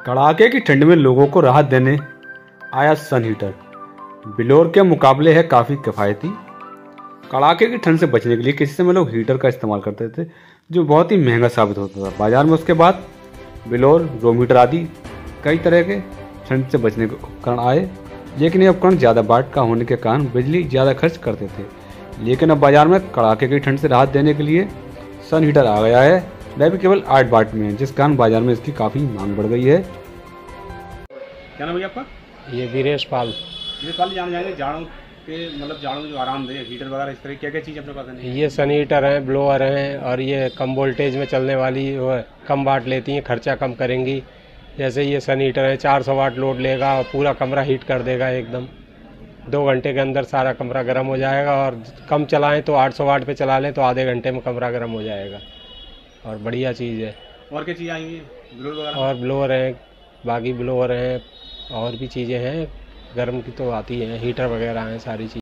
कड़ाके की ठंड में लोगों को राहत देने आया सन हीटर। बिलोर के मुकाबले है काफ़ी किफ़ायती। कड़ाके की ठंड से बचने के लिए किसी समय लोग हीटर का इस्तेमाल करते थे, जो बहुत ही महंगा साबित होता था बाजार में। उसके बाद बिलोर, रूम हीटर आदि कई तरह के ठंड से बचने के उपकरण आए, लेकिन ये उपकरण ज़्यादा वाट का होने के कारण बिजली ज़्यादा खर्च करते थे। लेकिन अब बाजार में कड़ाके की ठंड से राहत देने के लिए सन हीटर आ गया है। वह भी केवल 8 वाट में है, जिस कारण बाजार में इसकी काफ़ी मांग बढ़ गई है। क्या नाम है आपका? ये वीरेश पाल। जान जाएंगे जाड़ों के, मतलब जाड़ों में जो आरामदेह हीटर वगैरह इस तरह क्या क्या चीज़ अपने पास है? ये सन हीटर हैं, ब्लोअर हैं, और ये कम वोल्टेज में चलने वाली वो है, कम वाट लेती हैं, खर्चा कम करेंगी। जैसे ये सन हीटर है 400 वाट लोड लेगा और पूरा कमरा हीट कर देगा एकदम। 2 घंटे के अंदर सारा कमरा गर्म हो जाएगा, और कम चलाएं तो 800 वाट पे चला लें तो आधे घंटे में कमरा गर्म हो जाएगा, और बढ़िया चीज़ है। और क्या चीज़ आएंगी? और ब्लोअर हैं, बाकी ब्लोअर हैं, और भी चीज़ें हैं गर्म की तो आती हैं, हीटर वगैरह हैं, सारी चीज़।